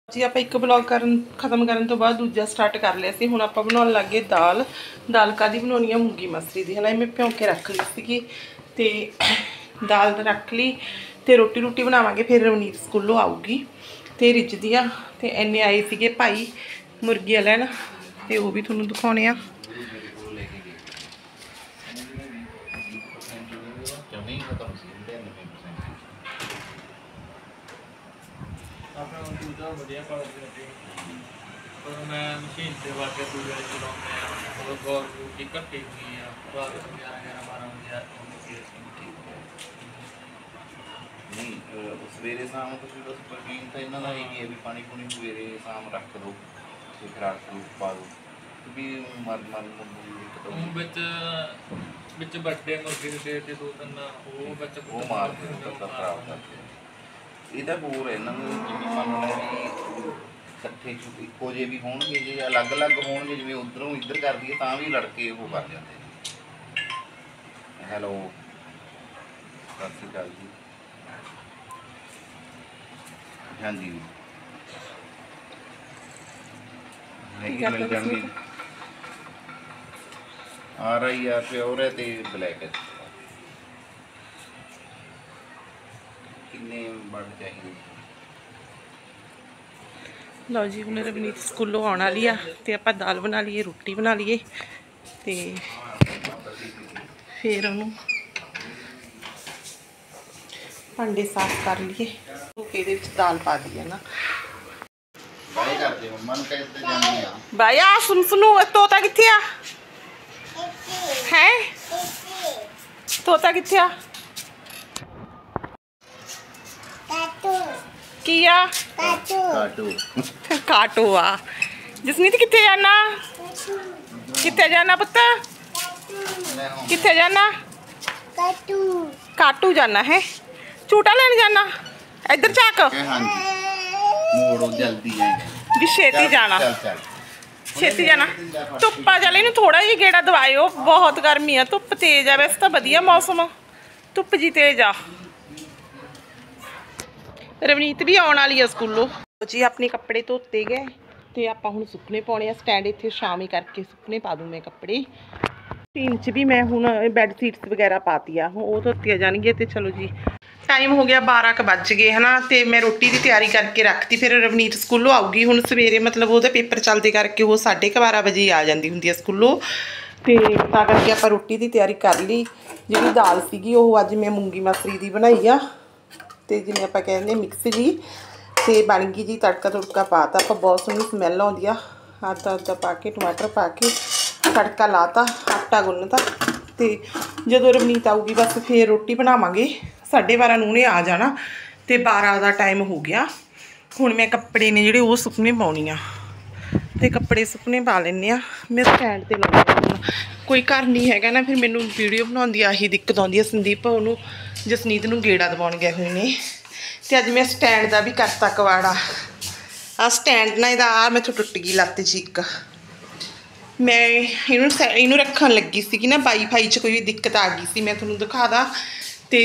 जी आप एक ब्लॉग खत्म करने तो बाद दूजा स्टार्ट कर लिया सी। हुण आपां बनाउण लग गए दाल। दाल कादी बनाउणी आ? मूंगी मसरी दी। है मैं भ्यों के रख ली सीगी ते दाल रख ली ते रोटी रूटी बनावांगे। फिर रवनीत स्कूलों आऊगी ते रिझदी आ ते इन्ने आए सीगे भाई मुर्गियां लैण ते वो भी तुहानूं दिखाउने आ। मैं मशीन से वाके दूर चलाने और गौर की कट्टी हुई है रात 11-12 बजे नहीं सवेरे शाम कुछ प्रोटीन तो इन्हों का यही है भी पानी पूनी सवेरे शाम रख दो तो फिर पा दो भी मर बड़े मुर्गे दे के 2-3 वो मार के खराब करते ਇਹਦਾ ਹੋਰ ਹੈ ਇਹਨਾਂ ਨੂੰ ਜਿਵੇਂ ਮੰਨ ਲਓ ਵੀ ਇਕੱਠੇ ਇੱਕੋ ਜਿਹੇ ਵੀ ਹੋਣਗੇ ਜੇ ਅਲੱਗ-ਅਲੱਗ ਹੋਣਗੇ ਜਿਵੇਂ ਉਧਰੋਂ ਇੱਧਰ ਕਰ ਦਈਏ ਤਾਂ ਵੀ ਲੜ ਕੇ ਉਹ ਕਰ ਜਾਂਦੇ ਨੇ। ਹੈਲੋ ਸਤਿ ਸ਼੍ਰੀ ਅਕਾਲ ਜੀ। ਹਾਂਜੀ ਹੈਗੀ ਮਿਲ ਜਾਣਗੇ। RIR ਪਿਓਰ ਹੈ ਤੇ ਬਲੈਕ ਹੈ। लो जी हूँ रवनीत स्कूलों आने वाली आ ते आपां दाल बना लीए रोटी बना लीए ते फिर उन्होंने भांडे साफ कर लिए ये दाल पा दी है ना। भाई आ सुन सुनो तोता कित्थे आ है तोता कित्थे आ किया काटो आ जसनीत कित्थे जाना कित्थे जाना पुत्त कित्थे जाना काटू जाना है झूटा लेने जाना इधर झाक भी छेती जाना छेती जाना धुप्पा चल इन थोड़ा जी गेड़ा दवाओ बहुत गर्मी है धुप तेज है वैसे तो वधिया मौसम धुप जी तेज आ। रवनीत भी आने वाली है स्कूलों जी अपने कपड़े धोते गए तो आप हूँ सुकने पाने स्टैंड इतने शाम ही करके सुकने पा दूँ मैं कपड़े टीन च भी मैं हूँ बैडशीट्स वगैरह पाती आ वो धोतिया जाएगी तो चलो जी टाइम हो गया 12 बज गए है ना तो मैं रोटी की तैयारी करके रखती फिर रवनीत स्कूलों आऊगी हूँ सवेरे मतलब वो पेपर चलते करके वो 12:30 बजे आ जाती होंगी स्कूलों तो करके आप रोटी की तैयारी कर ली जी दाल सी अज मैं मूंगी मसरी की बनाई आ तो जिमें आप कहते मिक्स जी तो बन गई जी तड़का तुड़का पाता आप बहुत सोहनी स्मैल आती आ आटा उदा पा के टमाटर पा के तड़का लाता आटा गुन्नता तो जो रवनीत आऊगी बस फिर रोटी बनावांगे 12:30 नूने आ जाना तो 12 का टाइम हो गया हुण मैं कपड़े ने जिहड़े वो सुकने पाउणी आ तो कपड़े सुकने पा लैने आ मैं स्टैंड ते लाउंगी कोई घर नहीं है ना फिर मैनू वीडियो बनाउंदी आही दिक्कत आउंदी है। संदीप उन्होंने जसनीत नूं गेड़ा दवाउण गए हुए ने तो अज मैं स्टैंड का भी करता कवाड़ा आ स्टैंड ना इहदा आ मैथों टुट गई लत्त जी एक मैं इनू रखन लगी सी ना वाईफाई च कोई दिक्कत आ गई सी मैं तुहानूं दिखा दा ते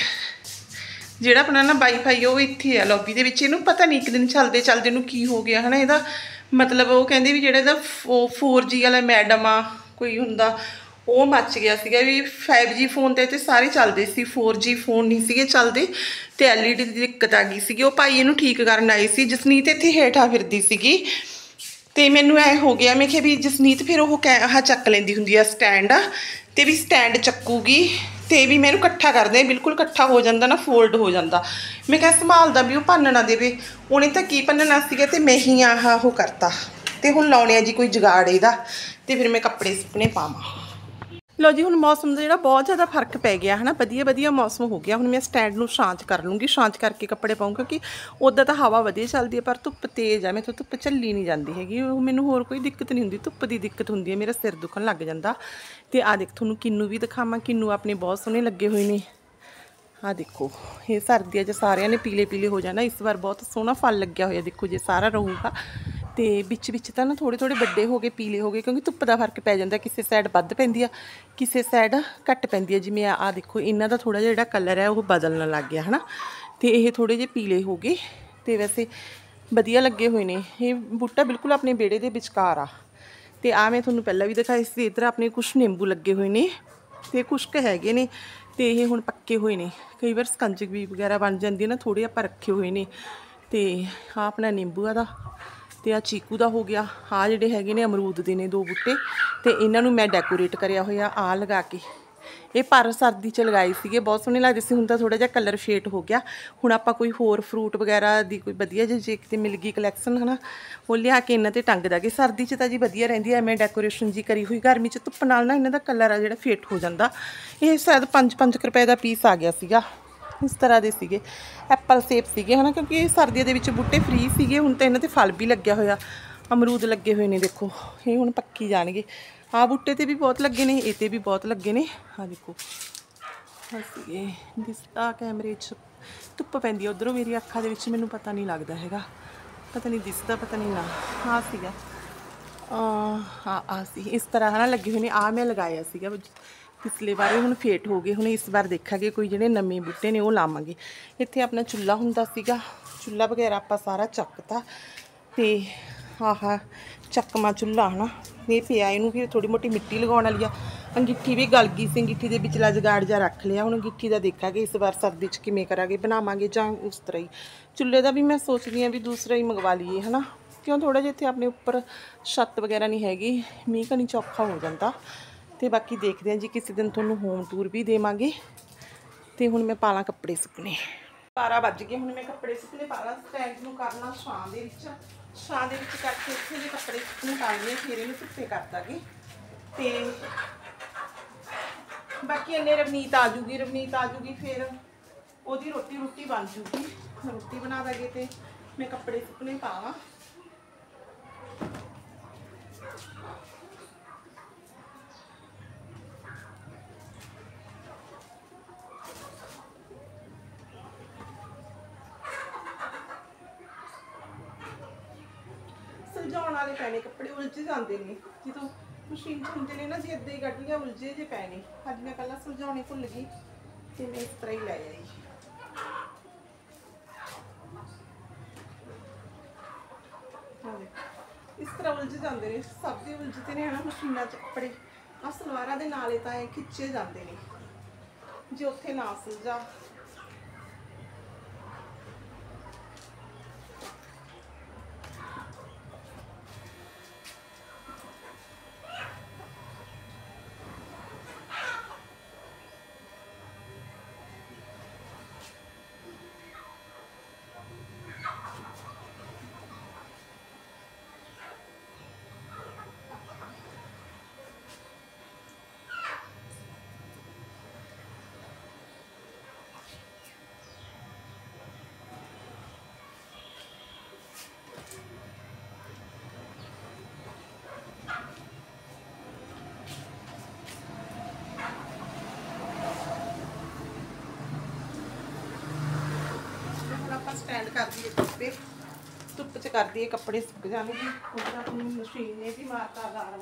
जिहड़ा अपना ना वाईफाई वो इत्थे है लॉबी दे विच इहनूं पता नहीं एक दिन चलदे चलदे इहनूं की हो गया है ना इहदा मतलब वो कहंदे भी जिहड़ा इहदा 4G वाला मैडम आ कोई हुंदा वो मच गया सीगा भी 5G फोन ते सारे चलते सी 4G फोन नहीं सीगे चलते तो LED की दिक्कत आ गई सी वो भाई इनू ठीक करन आए सी जसनीत इत्थे हेठा फिरदी सीगी तो मैनू ऐ हो गया मैं भी जसनीत फिर वो चक लेंदी हुंदी आ स्टैंड तो भी स्टैंड चक्कूगी तो भी मैं इकट्ठा कर दें बिल्कुल इकट्ठा हो जाता ना फोल्ड हो जाता मैं क्या संभालदा भी वो भन्न ना देवे उन्हें तो की भनना सीगा तो मैं ही आह वो करता तो हुण लाउणे जी कोई जुगाड़ इहदा तो फिर मैं कपड़े सुकने पावां। लो जी हुण मौसम का जो बहुत ज़्यादा फर्क पै गया है ना वधिया वधिया मौसम हो गया हुण मैं स्टैंड में शांत कर लूँगी शांत करके कपड़े पाऊँ क्योंकि उदा तो हवा वधिया चलती है पर धुप्प तेज़ है मैं तो धुप्प झल्ली नहीं जाती हैगी मैनू होर कोई दिक्कत नहीं होंदी धुप्प की दिक्कत होंदी है मेरा सिर दुखन लग जाता तो आ देख तुहानूं किन्नू भी दिखावां किन्नू अपने बहुत सोहने लगे हुए ने आ देखो ये सर्दियाँ च सारिਆਂ ने पीले पीले हो जाना इस बार बहुत सोहना फल लग्या होया देखो जे सारा रहूगा तो बिच बिच तो ना थोड़े थोड़े बड़े हो गए पीले हो गए क्योंकि धुप्प का फर्क पै जाता किसी साइड वध पैंदी आ किसी साइड घट पैंदी है जिवें आ देखो इन्हां दा थोड़ा जिहा कलर है वो बदलने लग गया है ना तो ये थोड़े जे पीले हो गए तो वैसे ਵਧੀਆ ਲੱਗੇ ਹੋਏ ਨੇ। ਇਹ ਬੂਟਾ ਬਿਲਕੁਲ ਆਪਣੇ ਵਿਹੜੇ ਦੇ ਵਿਚਕਾਰ ਆ। ਤੇ ਆ ਮੈਂ ਤੁਹਾਨੂੰ ਪਹਿਲਾਂ ਵੀ ਦਿਖਾਈ ਸੀ, ਇੱਧਰ ਆਪਣੇ ਕੁਛ ਨਿੰਬੂ ਲੱਗੇ ਹੋਏ ਨੇ ਤੇ ਕੁਛ ਕੁ ਹੈਗੇ ਨੇ ਤੇ ਇਹ ਹੁਣ ਪੱਕੇ ਹੋਏ ਨੇ। ਕਈ ਵਾਰ ਸਕੰਜਵੀ ਵਗੈਰਾ ਬਣ ਜਾਂਦੀ ਹੈ ਨਾ, ਥੋੜ੍ਹੇ ਆਪਾਂ ਰੱਖੇ ਹੋਏ ਨੇ। ਤੇ ਆ ਆਪਣਾ ਨਿੰਬੂਆਂ ਦਾ ਤੇ ਆ ਚੀਕੂ ਦਾ ਹੋ ਗਿਆ। ਆ ਜਿਹੜੇ ਹੈਗੇ ਨੇ ਅਮਰੂਦ ਦੇ ਨੇ 2 ਬੂਟੇ ਤੇ ਇਹਨਾਂ ਨੂੰ ਮੈਂ ਡੈਕੋਰੇਟ ਕਰਿਆ ਹੋਇਆ ਆ ਲਗਾ ਕੇ। ਇਹ ਪਰ ਸਰਦੀ 'ਚ ਲਗਾਏ ਸੀਗੇ, ਬਹੁਤ ਸੋਹਣੇ ਲੱਗਦੇ ਸੀ। ਹੁਣ ਤਾਂ ਥੋੜ੍ਹਾ ਜਿਹਾ ਕਲਰ ਫੇਟ ਹੋ ਗਿਆ। ਹੁਣ ਆਪਾਂ ਕੋਈ ਹੋਰ ਫਰੂਟ ਵਗੈਰਾ ਦੀ ਕੋਈ ਵਧੀਆ ਜਿਹੀ ਜੇ ਕਿਤੇ ਮਿਲ ਗਈ ਕਲੈਕਸ਼ਨ ਹੈ ਨਾ, ਉਹ ਲਿਆ ਕੇ ਇਹਨਾਂ 'ਤੇ ਟੰਗ ਦਾਂਗੇ। ਸਰਦੀ 'ਚ ਤਾਂ ਜੀ ਵਧੀਆ ਰਹਿੰਦੀ ਐ ਐਵੇਂ ਡੈਕੋਰੇਸ਼ਨ ਜੀ ਕਰੀ ਹੋਈ। ਗਰਮੀ 'ਚ ਧੁੱਪ ਨਾਲ ਨਾ ਇਹਨਾਂ ਦਾ ਕਲਰ ਆ ਜਿਹੜਾ ਫੇਟ ਹੋ ਜਾਂਦਾ। ਇਹ ਸ਼ਾਇਦ 5 ਰੁਪਏ ਦਾ ਪੀਸ ਆ ਗਿਆ ਸੀਗਾ। ਇਸ ਤਰ੍ਹਾਂ ਦੇ ਸੀਗੇ, ਐਪਲ ਸੇਬ ਸੀਗੇ ਹੈ ਨਾ, ਕਿਉਂਕਿ ਇਹ ਸਰਦੀਆਂ ਦੇ ਵਿੱਚ ਬੂਟੇ ਫ੍ਰੀ ਸੀਗੇ। ਹੁਣ ਤਾਂ ਇਹਨਾਂ 'ਤੇ ਫਲ ਵੀ ਲੱਗਿਆ ਹੋਇਆ, ਅਮਰੂਦ ਲੱਗੇ ਹੋਏ ਨੇ ਦੇਖੋ। ਇਹ ਹੁਣ ਪੱਕੀ ਜਾਣਗੇ। ਆਹ ਬੂਟੇ 'ਤੇ ਵੀ ਬਹੁਤ ਲੱਗੇ ਨੇ, ਇਹ 'ਤੇ ਵੀ ਬਹੁਤ ਲੱਗੇ ਨੇ। ਆਹ ਦੇਖੋ ਸੀਗੇ, ਦਿਸਦਾ ਕੈਮਰੇ 'ਚ ਧੁੱਪ ਪੈਂਦੀ ਆ ਉੱਧਰੋਂ ਮੇਰੀ ਅੱਖਾਂ ਦੇ ਵਿੱਚ, ਮੈਨੂੰ ਪਤਾ ਨਹੀਂ ਲੱਗਦਾ ਹੈਗਾ, ਪਤਾ ਨਹੀਂ ਦਿਸਦਾ, ਪਤਾ ਨਹੀਂ ਨਾ। ਆਹ ਸੀਗਾ ਹਾਂ ਆ ਸੀ ਇਸ ਤਰ੍ਹਾਂ ਹੈ ਨਾ ਲੱਗੇ ਹੋਏ ਨੇ। ਆਹ ਮੈਂ ਲਗਾਇਆ ਸੀਗਾ ਪਿਛਲੇ ਵਾਰ, ਹੁਣ ਫੇਟ ਹੋ ਗਏ। ਹੁਣ ਇਸ ਵਾਰ ਦੇਖਾਂਗੇ ਕੋਈ ਜਿਹੜੇ ਨਵੇਂ ਬੂਟੇ ਨੇ ਉਹ ਲਾਵਾਂਗੇ। ਇੱਥੇ ਆਪਣਾ ਚੁੱਲ੍ਹਾ ਹੁੰਦਾ ਸੀਗਾ, ਚੁੱਲ੍ਹਾ ਵਗੈਰਾ ਆਪਾਂ ਸਾਰਾ ਚੱਕਤਾ ਤੇ ਆਹ ਚੱਕਮਾ ਚੁੱਲ੍ਹਾ ਹੈ ਨਾ, ਇਹ ਪਿਆ। ਇਹਨੂੰ ਫਿਰ ਥੋੜ੍ਹੀ ਮੋਟੀ ਮਿੱਟੀ ਲਗਾਉਣ ਵਾਲੀ ਆ। ਅੰਗੀਠੀ ਵੀ ਗਲ ਗਈ ਸੀ, ਅੰਗੀਠੀ ਦੇ ਵਿਚਲਾ ਜਗਾੜ ਜਿਹਾ ਰੱਖ ਲਿਆ। ਹੁਣ ਅੰਗੀਠੀ ਦਾ ਦੇਖਾਂਗੇ ਇਸ ਵਾਰ ਸਰਦੀ 'ਚ ਕਿਵੇਂ ਕਰਾਂਗੇ, ਬਣਾਵਾਂਗੇ ਜਾਂ ਉਸ ਤਰ੍ਹਾਂ ਹੀ। ਚੁੱਲ੍ਹੇ ਦਾ ਵੀ ਮੈਂ ਸੋਚਦੀ ਹਾਂ ਵੀ ਦੂਸਰਾ ਹੀ ਮੰਗਵਾ ਲਈਏ ਹੈ ਨਾ, ਕਿਉਂ ਥੋੜ੍ਹਾ ਜਿਹਾ ਇੱਥੇ ਆਪਣੇ ਉੱਪਰ ਛੱਤ ਵਗੈਰਾ ਨਹੀਂ ਹੈਗੀ, ਮੀਂਹ ਕਣੀ 'ਚ ਔਖਾ ਹੋ ਜਾਂਦਾ। ਤੇ ਬਾਕੀ ਦੇਖਦੇ ਹਾਂ ਜੀ, ਕਿਸੇ ਦਿਨ ਤੁਹਾਨੂੰ ਹੋਮ ਟੂਰ ਵੀ ਦੇਵਾਂਗੇ। ਤੇ ਹੁਣ ਮੈਂ ਪਾਲਾਂ ਕੱਪੜੇ ਸੁੱਕਣੇ, 12 ਵੱਜ ਗਏ। ਹੁਣ ਮੈਂ ਕੱਪੜੇ ਸੁੱਕਣੇ ਪਾਲਾਂ, ਸਟੈਂਡ ਨੂੰ ਕਰਨਾ ਛਾਂ ਦੇ ਵਿੱਚ, ਛਾਂ ਦੇ ਵਿੱਚ ਕਰਕੇ ਇੱਥੇ ਦੇ ਕੱਪੜੇ ਸੁੱਕਣੇ ਪਾਉਣੇ, ਫਿਰ ਇਹਨੂੰ ਧੁੱਪੇ ਕਰ ਦਾਂਗੇ। ਤੇ ਬਾਕੀ ਇੰਨੇ ਰਵਨੀਤ ਆ ਜੂਗੀ, ਫਿਰ ਉਹਦੀ ਰੋਟੀ ਬਣ ਜੂਗੀ, ਰੋਟੀ ਬਣਾ ਦਾਂਗੇ ਤੇ ਮੈਂ ਕੱਪੜੇ ਸੁੱਕਣੇ ਪਾਵਾਂ। ਸੁਲਝਾਉਣ ਵਾਲੇ ਪੈਣੇ ਕੱਪੜੇ, ਉਲਝ ਜਾਂਦੇ ਨੇ ਜਦੋਂ ਮਸ਼ੀਨ 'ਚ ਹੁੰਦੇ ਨੇ ਨਾ ਜੀ, ਇੱਦਾਂ ਹੀ ਕੱਢ ਲਿਆ, ਉਲਝੇ ਜੇ ਪੈਣੇ। ਅੱਜ ਮੈਂ ਪਹਿਲਾਂ ਸੁਲਝਾਉਣੇ ਭੁੱਲ ਗਈ ਤੇ ਮੈਂ ਇਸ ਤਰ੍ਹਾਂ ਹੀ ਲੈ ਆਈ। ਇਸ ਤਰ੍ਹਾਂ ਉਲਝ ਜਾਂਦੇ ਨੇ, ਸਭ ਦੇ ਉਲਝਦੇ ਨੇ ਹਨਾ ਮਸ਼ੀਨਾਂ 'ਚ ਕੱਪੜੇ। ਆਹ ਸਲਵਾਰਾਂ ਦੇ ਨਾਲੇ ਤਾਂ ਇਹ ਖਿੱਚੇ ਜਾਂਦੇ ਨੇ, ਜੇ ਉੱਥੇ ਨਾ ਸੁਲਝਾ। स्टैंड कर दिए धुप्पे, धुप्प च कर दिए, कपड़े सुक जाएंगे। उधर अपनी मशीन ने भी मारता अलार्म।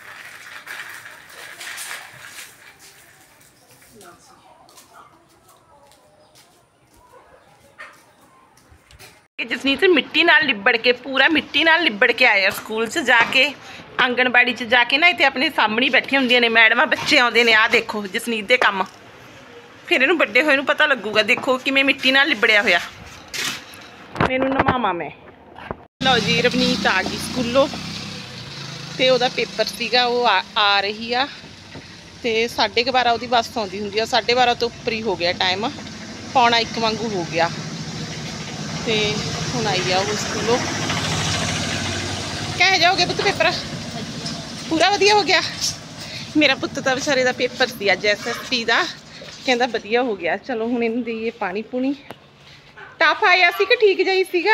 जसनीत मिट्टी नाल लिबड़ के, पूरा मिट्टी नाल लिबड़ के आया स्कूल च जाके, आंगनबाड़ी च जाके ना, इत्थे अपने सामने बैठी होंदियां ने मैडमां, बच्चे आउंदे ने। आ देखो जसनीत दे काम, फिर इहनूं बड्डे होए नूं पता लगूगा। देखो किवें मिट्टी नाल लिबड़िया होया। मैनूं नवावां मैं। लो जी रवनीत आ गई स्कूलों ते ओहदा पेपर सीगा, वो आ रही आ ते 12:30 ओहदी बस आउंदी हुंदी आ। 12:30 तो उपर ही हो गया टाइम, 12:45 वांगू हो गया ते हुण आई आ वो स्कूलों। कह जाओगे पुत्त पेपर पूरा वधिया हो गया? मेरा पुत्त तो बेचारे का पेपर सी अज SSP का, कहता वधिया हो गया। चलो हुण इहनूं देईए पानी पूनी। टफ आया सी कि ठीक जाई सीगा?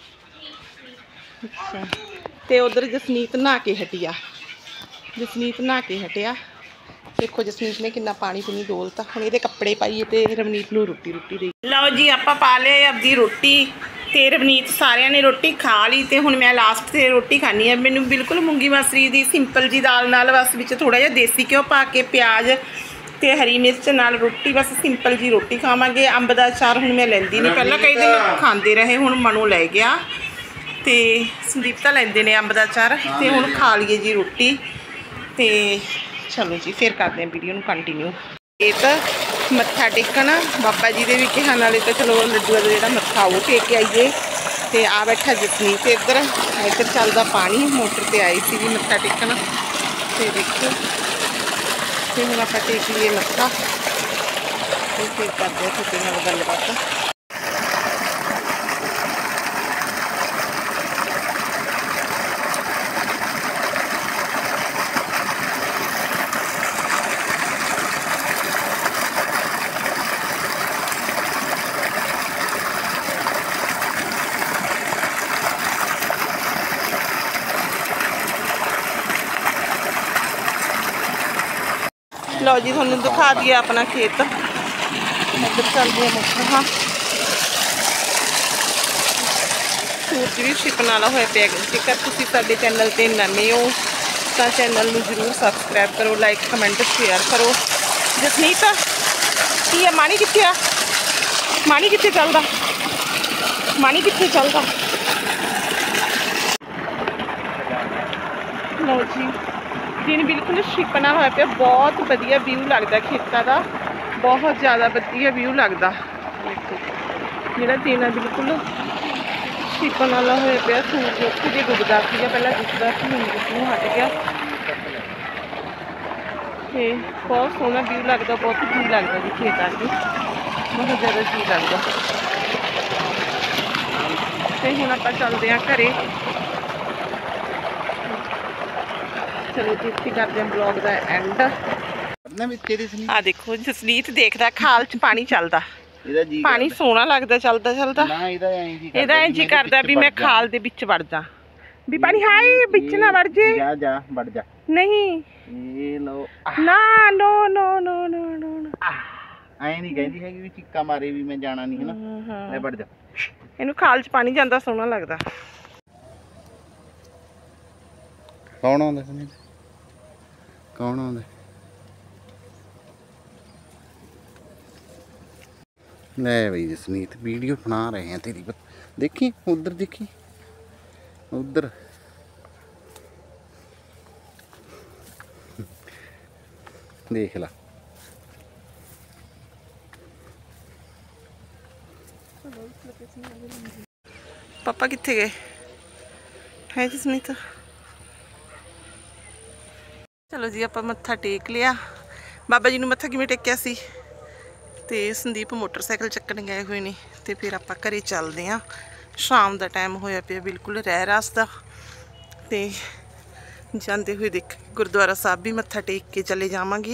अच्छा ते उधर जसनीत नहा के हटिया, जसनीत नहा के हटिया। देखो जसनीत ने कितना पानी पूनी डोलता। हुण इहदे कपड़े पाईए ते रवनीत नूं रोटी रोटी देई। लो जी आपां पा लिया अपनी रोटी ते रवनीत सारियां ने रोटी खा ली ते हुण मैं लास्ट ते रोटी खानी है। मैनूं बिल्कुल मूंगी मसरी दी सिंपल जी दाल नाल बस विच थोड़ा जिहा देसी घिओ पा के प्याज ते हरी मिर्च नाल रोटी, बस सिंपल जी रोटी खावांगे। अंब दा अचार हुण मैं लैंदी नहीं, पहलां कई दिन खांदे रहे, हुण मनु लै गया ਤੇ ਸੰਦੀਪ ਤਾਂ ਲੈਂਦੇ ਨੇ ਅੰਬ ਦਾ ਅਚਾਰ ਤੇ ਹੁਣ ਖਾ ਲਈਏ ਜੀ ਰੋਟੀ ਤੇ ਚਲੋ ਜੀ ਫਿਰ ਕਰਦੇ ਹਾਂ ਵੀਡੀਓ ਨੂੰ ਕੰਟੀਨਿਊ। ਇਹ ਤਾਂ ਮੱਥਾ ਟੇਕਣ ਬਾਬਾ ਜੀ ਦੇ ਵੀ ਕਿਹਾ, ਨਾਲੇ ਤਾਂ ਚਲੋ ਲੱਡੂਆਂ ਦਾ ਜਿਹੜਾ ਮੱਥਾ ਉਹ ਟੇਕ ਕੇ ਆਈਏ। ਤੇ ਆ ਬੈਠਾ ਜਸਮੀਤ ਇੱਧਰ ਚੱਲਦਾ ਪਾਣੀ, ਮੋਟਰ ਤੇ ਆਈ ਸੀ ਮੱਥਾ ਟੇਕਣ ਤੇ ਦੇਖੋ। ਤੇ ਹੁਣ ਆਪਾਂ ਟੇਕ ਲਈਏ ਮੱਥਾ ਤੇ ਫਿਰ ਕਰਦੇ ਹਾਂ ਤੁਹਾਡੇ ਨਾਲ ਗੱਲਬਾਤ। लो जी थोड़ा दिखा दिया अपना खेत, इधर चलती है मोटर। हाँ सूरज भी छिपन वाला होया पिया। जेकर तुसीं साडे चैनल ते नवें हो तो चैनल नूं जरूर सबसक्राइब करो, लाइक कमेंट शेयर करो। जसनीत की है मानी कित्थे आ? मानी कित्थे चलदा? मानी कित्थे चलदा? लो जी दिन बिल्कुल छिपना होया पिया, बहुत वधिया व्यू लगता खेतों का, बहुत ज़्यादा वधिया व्यू लगता। जिहड़ा दिन है बिल्कुल छिपन वाला होया पिया। सूरज उत्थे जे डुबदा सीगा, पहला दिखदा सी, हुण दिखणों हट गया। ते बहुत सोहना व्यू लगता, बहुत जी लगता जी खेत आके, बहुत ज़्यादा जी लगता। ते हुण आपां चलदे हां घरे। चलो जी इत्थे करते हैं ब्लॉग का एंड। आ देखो जसनीत देखदा खाल च पानी चलदा, पानी सोहना लगदा चलदा चलदा। ਇਹਦਾ ਇੰਜ ਹੀ ਕਰਦਾ ਵੀ मैं खाल दे विच वड़ जा, भी पानी हाय विच ना वड़ जे। जा जा वड़ जा। नहीं ये लो ना, no no no no no ਐ ਨਹੀਂ ਕਹਿੰਦੀ ਹੈਗੀ ਵੀ ਚਿੱਕਾ ਮਾਰੇ ਵੀ ਮੈਂ ਜਾਣਾ ਨਹੀਂ ਹੈ ਨਾ, ਲੈ ਵੜ ਜਾ। ਇਹਨੂੰ ਖਾਲ ਚ ਪਾਣੀ ਜਾਂਦਾ ਸੋਹਣਾ ਲੱਗਦਾ। ਕੌਣ ਆਉਂਦਾ ਸੁਣੀ? ਕੌਣ ਆਉਂਦਾ? ਲੈ ਬਈ ਜਸਨੀਤ ਵੀਡੀਓ ਬਣਾ ਰਹੇ हैं तेरी, देखी उधर, देखी उधर। देख ला पापा कित्थे गए है जसनीत? चलो जी आप मत्था टेक लिया। बाबा जी ने मत्था किवें टेकिया सी ते संदीप मोटरसाइकिल चक्कन गए हुए ने ते फिर आप घरे चलते हैं। शाम का टाइम होया पिया बिल्कुल रह रास्ता ते जाते हुए देख गुरुद्वारा साहब भी मत्था टेक के चले जावांगे।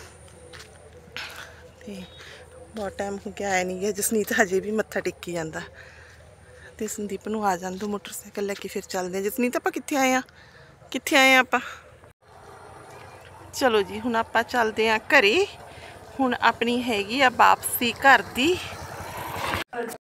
ते बहुत टाइम हो गया आया नहीं गया, जसनीत हजे भी मत्था टेकी जाता ते संदीप नूं आ जान दो मोटरसाइकिल लैके फिर चलते हैं। जसनीत आप कित्थे आए हैं? कित्थे आए हैं आप? चलो जी हुण आपां चलते हैं घरे। हुण अपनी हैगी आ वापसी घर दी।